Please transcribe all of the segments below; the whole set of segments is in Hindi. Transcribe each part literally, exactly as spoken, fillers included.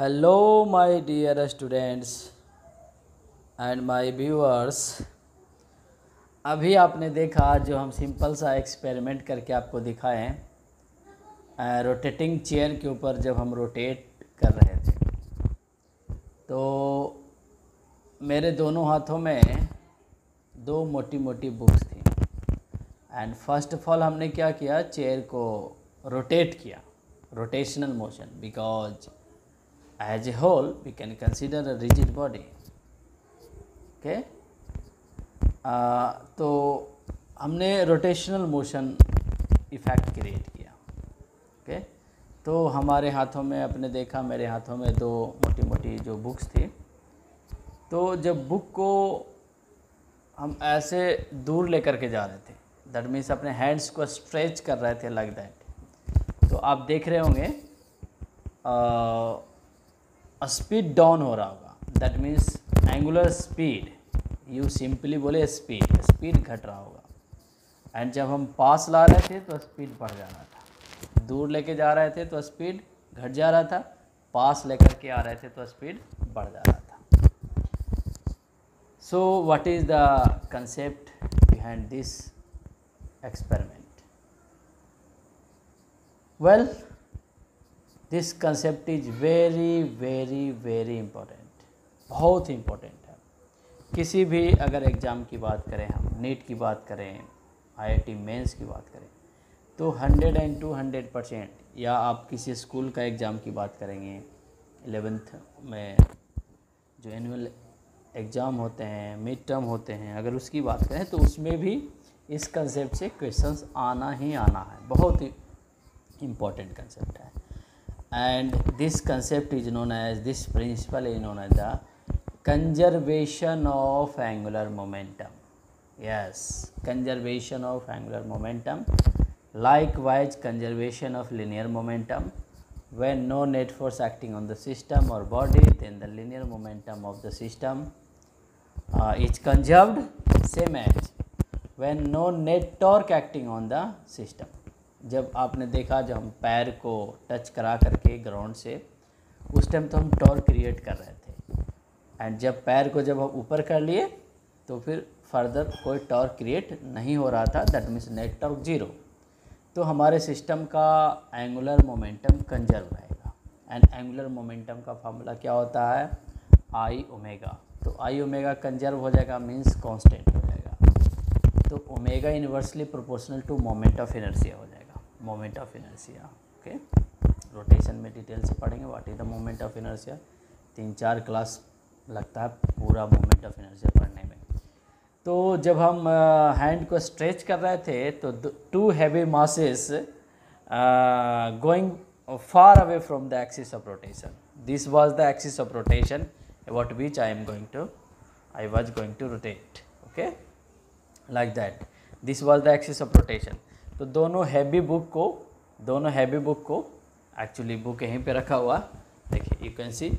Hello, my dear students and my viewers। अभी आपने देखा जो हम सिंपल सा एक्सपेरिमेंट करके आपको दिखाएं, रोटेटिंग चेयर के ऊपर जब हम रोटेट कर रहे थे तो मेरे दोनों हाथों में दो मोटी मोटी बुक्स थी। एंड फर्स्ट ऑफ ऑल हमने क्या किया, चेयर को रोटेट किया, rotational motion, because as a whole we can consider a rigid body। okay? uh, तो हमने रोटेशनल मोशन इफ़ेक्ट क्रिएट किया। Okay okay? तो हमारे हाथों में, आपने देखा मेरे हाथों में दो मोटी मोटी जो बुक्स थी। तो जब बुक को हम ऐसे दूर लेकर के जा रहे थे, दैट मीन्स अपने हैंड्स को स्ट्रेच कर रहे थे लाइक दैट, तो आप देख रहे होंगे uh, स्पीड डाउन हो रहा होगा। That means angular speed, you simply बोले स्पीड स्पीड घट रहा होगा। एंड जब हम पास ला रहे थे तो स्पीड बढ़ जा रहा था, दूर लेके जा रहे थे तो स्पीड घट जा रहा था, पास लेकर के आ रहे थे तो स्पीड बढ़ जा रहा था। So what is the concept behind this experiment? Well, this concept is very very very important, बहुत इम्पोर्टेंट है। किसी भी अगर एग्ज़ाम की बात करें, हम नीट की बात करें, आईआईटी मेंस की बात करें, तो hundred and two hundred percent, या आप किसी स्कूल का एग्ज़ाम की बात करेंगे, एलेवेंथ में जो एनुअल एग्ज़ाम होते हैं, मिड टर्म होते हैं, अगर उसकी बात करें तो उसमें भी इस कंसेप्ट से क्वेश्चंस आना ही आना है। बहुत ही इम्पोर्टेंट कंसेप्ट है। And this concept is known as, this principle is known as the conservation of angular momentum. Yes, conservation of angular momentum. Likewise, conservation of linear momentum. When no net force acting on the system or body, then the linear momentum of the system uh, is conserved. Same as when no net torque acting on the system. जब आपने देखा, जब हम पैर को टच करा करके ग्राउंड से, उस टाइम तो हम टॉर्क क्रिएट कर रहे थे। एंड जब पैर को जब हम ऊपर कर लिए तो फिर फर्दर कोई टॉर्क क्रिएट नहीं हो रहा था, that means net torque zero. तो हमारे सिस्टम का एंगुलर मोमेंटम कंजर्व रहेगा। एंड एंगुलर मोमेंटम का फार्मूला क्या होता है? I omega. तो आई ओमेगा कंजर्व हो जाएगा, मीन्स कांस्टेंट हो जाएगा। तो omega inversely proportional to moment of inertia हो जाएगा, moment of inertia. Okay, rotation में डिटेल से पढ़ेंगे what is the moment of inertia. तीन चार क्लास लगता है पूरा मोमेंट ऑफ इनर्शिया पढ़ने में। तो जब हम हैंड uh, को स्ट्रेच कर रहे थे तो two heavy masses going far away from the axis of rotation, this was the axis of rotation what which I am going to I was going to rotate. Okay, like that, this was the axis of rotation. तो दोनों हैवी बुक को दोनों हैवी बुक को एक्चुअली बुक यहीं पे रखा हुआ, देखिए, you can see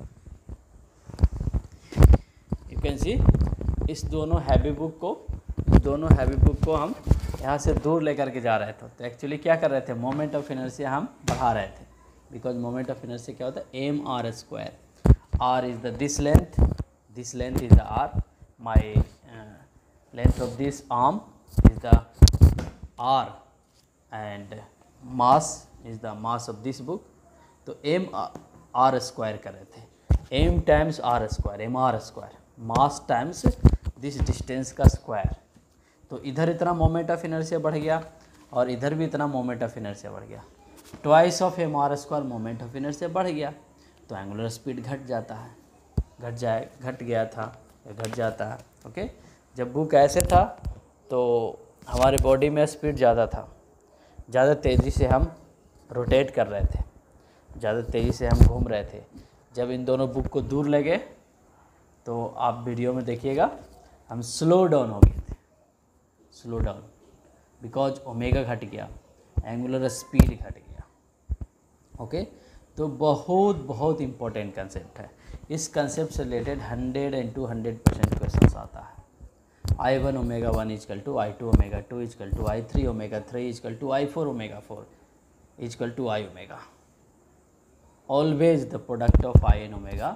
you can see इस दोनों हैवी बुक को इस दोनों हैवी बुक को हम यहाँ से दूर लेकर के जा रहे थे। तो एक्चुअली क्या कर रहे थे, मोमेंट ऑफ इनर्शिया हम बढ़ा रहे थे, बिकॉज मोमेंट ऑफ इनर्शिया क्या होता है? M R square. R is the this length, this length is the R, my length of this arm is the R and mass is the mass of this book। तो m r स्क्वायर कर रहे थे, m times r square, M R square, mass times this distance का स्क्वायर। तो इधर इतना मोमेंट ऑफ इनर्शिया बढ़ गया और इधर भी इतना मोमेंट ऑफ इनर्शिया बढ़ गया, twice of M R square moment of inertia बढ़ गया, तो एंगुलर स्पीड घट जाता है, घट जाए घट गया था या घट जाता है। ओके, जब बुक ऐसे था तो हमारे बॉडी में स्पीड ज़्यादा था, ज़्यादा तेज़ी से हम रोटेट कर रहे थे, ज़्यादा तेज़ी से हम घूम रहे थे। जब इन दोनों बुक को दूर ले गए तो आप वीडियो में देखिएगा, हम स्लो डाउन हो गए थे, स्लो डाउन, बिकॉज ओमेगा घट गया, एंगुलर स्पीड घट गया। ओके, तो बहुत बहुत इम्पोर्टेंट कंसेप्ट है। इस कंसेप्ट से related hundred and two hundred percent question आता है। I one omega one is equal to I two omega two is equal to I three omega three is equal to I four omega four is equal to I omega. Always the product of I n omega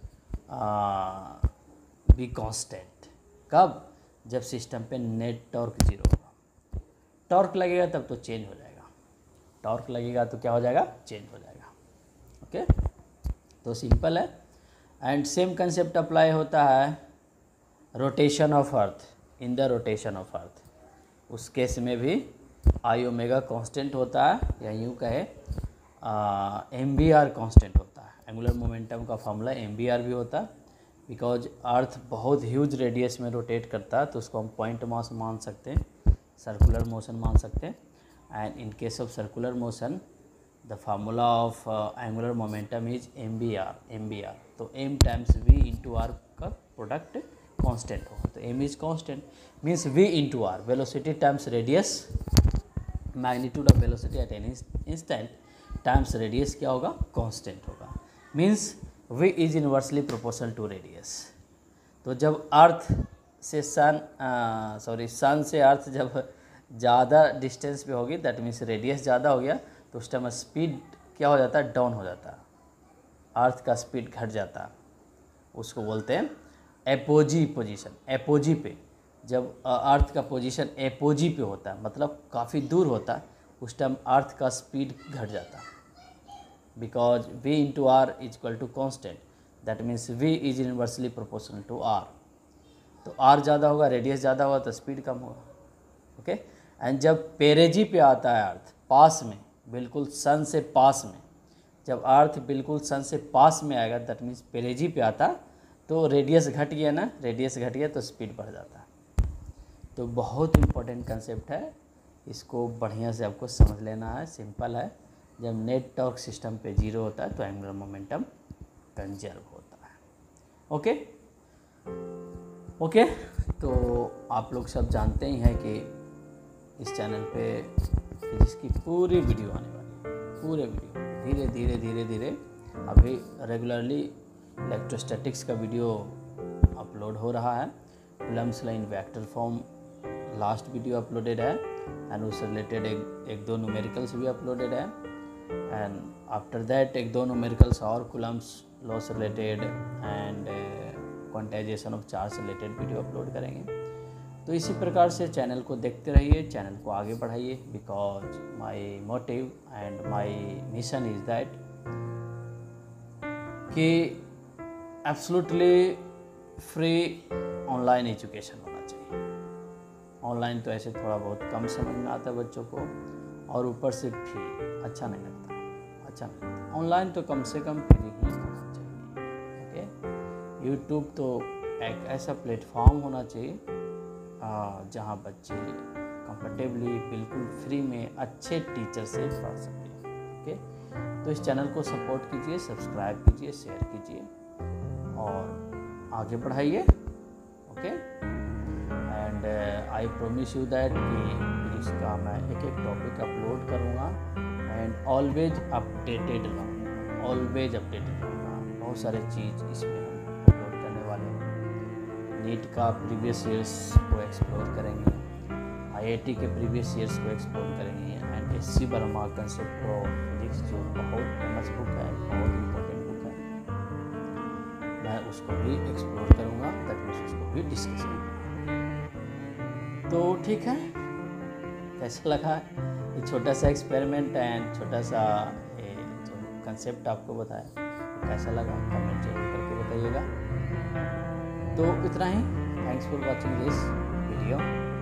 be constant. कब? जब सिस्टम पे नेट टॉर्क जीरो होगा। टॉर्क लगेगा तब तो चेंज हो जाएगा, टॉर्क लगेगा तो क्या हो जाएगा? चेंज हो जाएगा। ओके, तो सिंपल है। एंड सेम कंसेप्ट अप्लाई होता है rotation of earth, in the rotation of earth. उस केस में भी आई ओमेगा कांस्टेंट होता है, या यूँ कहे एम बी आर कांस्टेंट होता है। एंगुलर मोमेंटम का फॉर्मूला एम बी आर भी होता है, बिकॉज अर्थ बहुत ह्यूज रेडियस में रोटेट करता है, तो उसको हम पॉइंट मास मान सकते हैं, सर्कुलर मोशन मान सकते हैं। And in case of circular motion the formula of angular momentum is M V R, M V R. तो M times V into R का प्रोडक्ट कांस्टेंट हो, तो M is constant means V into R, velocity times radius, magnitude of velocity at any instant times radius क्या होगा? कांस्टेंट होगा। Means V is inversely proportional to radius. तो जब अर्थ से सन सॉरी सन से अर्थ जब ज़्यादा डिस्टेंस पे होगी, दैट मीन्स रेडियस ज़्यादा हो गया, तो उस टाइम स्पीड क्या हो जाता है? डाउन हो जाता है, अर्थ का स्पीड घट जाता है। उसको बोलते हैं एपोजी पोजीशन। एपोजी पे जब अर्थ का पोजीशन एपोजी पे होता है, मतलब काफ़ी दूर होता है, उस टाइम अर्थ का स्पीड घट जाता है, because v into R is equal to constant, that means v is inversely proportional to r। तो r ज़्यादा होगा, रेडियस ज़्यादा होगा, तो स्पीड कम होगा। ओके, एंड जब पेरेजी पे आता है अर्थ, पास में, बिल्कुल सन से पास में, जब अर्थ बिल्कुल सन से पास में आएगा, दैट मीन्स पेरेजी पे आता, तो रेडियस घट गया ना, रेडियस घट गया तो स्पीड बढ़ जाता है। तो बहुत इंपॉर्टेंट कंसेप्ट है, इसको बढ़िया से आपको समझ लेना है। सिंपल है, जब नेट टॉर्क सिस्टम पे जीरो होता है तो एंगुलर मोमेंटम कंजर्व होता है। ओके ओके तो आप लोग सब जानते ही हैं कि इस चैनल पे जिसकी पूरी वीडियो आने वाली है, पूरे वीडियो धीरे धीरे धीरे धीरे अभी रेगुलरली इलेक्ट्रोस्टैटिक्स का वीडियो अपलोड हो रहा है। Coulomb's law in vector form last video uploaded है, एंड उससे रिलेटेड एक एक दो न्यूमेरिकल्स भी अपलोडेड है, एंड आफ्टर दैट एक दो न्यूमेरिकल्स और कूलम्ब्स लॉ से related and quantization of charge से रिलेटेड वीडियो अपलोड करेंगे। तो इसी प्रकार से चैनल को देखते रहिए, चैनल को आगे बढ़ाइए, because my motive and my mission is that कि एब्सोल्युटली फ्री ऑनलाइन एजुकेशन होना चाहिए। ऑनलाइन तो ऐसे थोड़ा बहुत कम समझ में आता है बच्चों को, और ऊपर से फ्री अच्छा नहीं लगता, अच्छा नहीं लगता। ऑनलाइन तो कम से कम फ्री ही होना चाहिए। ओके, यूट्यूब तो एक ऐसा प्लेटफॉर्म होना चाहिए जहाँ बच्चे कंफर्टेबली बिल्कुल फ्री में अच्छे टीचर से पढ़ सकें। ओके, तो इस चैनल को सपोर्ट कीजिए, सब्सक्राइब कीजिए, शेयर कीजिए और आगे बढ़ाइए। Okay, and I promise you that कि इसका मैं एक एक टॉपिक अपलोड करूँगा एंड ऑलवेज अपडेटेड रहूँगा, ऑलवेज अपडेटेड रहूँगा। बहुत सारे चीज़ इसमें हम अपलोड करने वाले हैं। नीट का प्रीवियस ईयर्स को एक्सप्लोर करेंगे, आईआईटी के प्रीवियस ईयर्स को एक्सप्लोर करेंगे, and S C Verma concept of physics जो बहुत फेमस बुक है, बहुत इम्पोर्टेंट बुक है, मैं उसको भी एक्सप्लोर करूँगा, तक मैं उसको भी डिस्कस करूँगा। तो ठीक है, कैसा लगा ये छोटा सा एक्सपेरिमेंट एंड छोटा सा ये जो कंसेप्ट आपको बताया, कैसा लगा कमेंट जरूर करके बताइएगा। तो इतना ही, thanks for watching this video.